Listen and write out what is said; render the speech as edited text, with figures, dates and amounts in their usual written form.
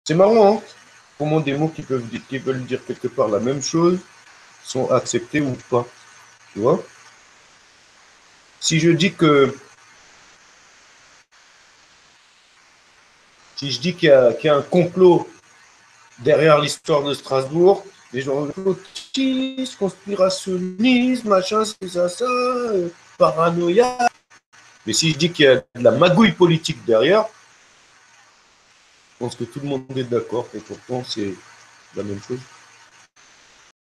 C'est marrant, hein, comment des mots qui veulent dire quelque part la même chose sont acceptés ou pas. Tu vois? Si je dis que, si je dis qu'il y a un complot derrière l'histoire de Strasbourg, les gens complotisme, conspirationnisme, machin, c'est ça, paranoïa. Mais si je dis qu'il y a de la magouille politique derrière, je pense que tout le monde est d'accord et pourtant c'est la même chose.